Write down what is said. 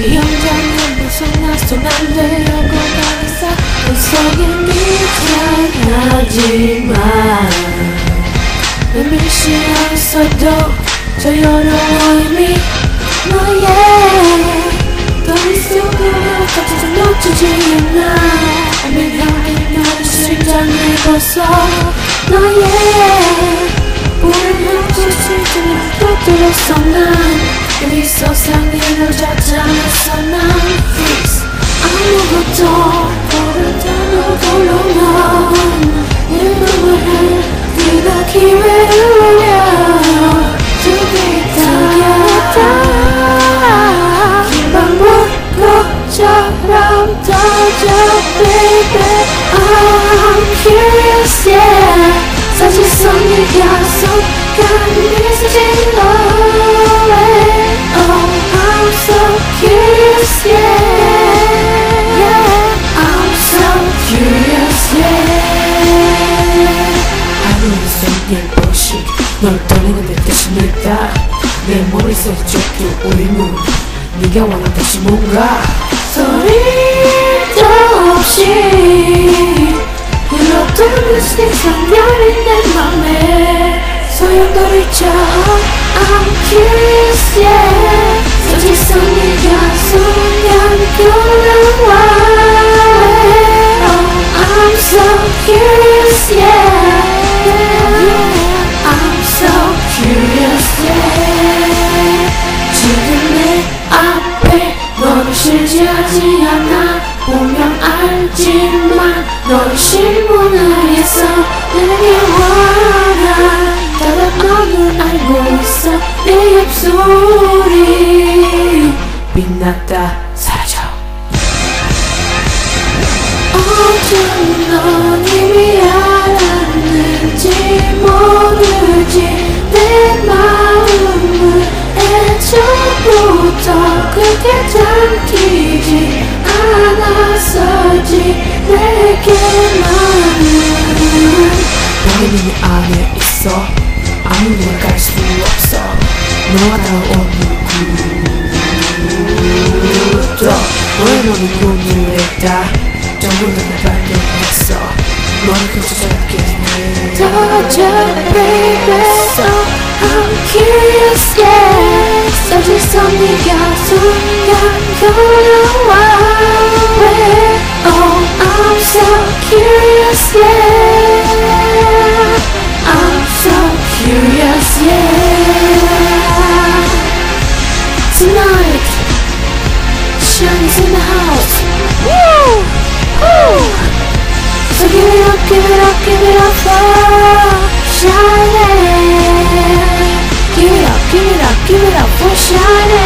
이 영장은 벗어나서 안 되려고 나겠어 속에 미안하지만 내 미시였어도 저 여러워 이미 너의 더 있으면 같이 놓치지 않아 애매하게 너의 심장을 벗어 너의 우리는 실증을 곁들였어 난 여기서 상의를 잡지 않았어 난 Freeze 아무것도 모르다는 걸로 넌 일부러 해 네가 기회를 올려 두 개 다 긴 방법처럼 터져 baby I'm curious yeah 사실성이 약속한 미스진 너의 Oh I'm so curious yeah I'm so curious yeah 하루는 쏜일 보시 널 떠내는 듯 다시 늙다 내 머릿속에 쫓겨 우리는 네가 원한 듯이 뭔가 소리도 없이 흘러도는 상렬인 내 맘에 소용돌이쳐 I'm curious yeah 사실성이 약속한 그런 Oh I'm so curious yeah I'm so curious yeah 지금 내 앞에 너를 실지하지 않아 보면 알지만 너의 실문화에서 내게 원한 다른 너는 알고 있어 내 입술이 빛났다 사라져 어쩜 넌 이미 알았는지 모르지 내 마음을 애초부터 그렇게 잠기지 않았었지 내게만은 너는 이 안에 있어 아무나 갈 수 없어 너와 다온 누구도 왜 너는 꿈을 했다 전부 다 발견했어 너를 그쳐잡게 해 터져 baby so I'm curious yeah 사실성이 약속한 걸어와 Oh I'm so curious yeah I'm so curious yeah Tonight SHINee's in the house Woo! Woo! So give it up, give it up, give it up for SHINee Give it up, give it up, give it up for SHINee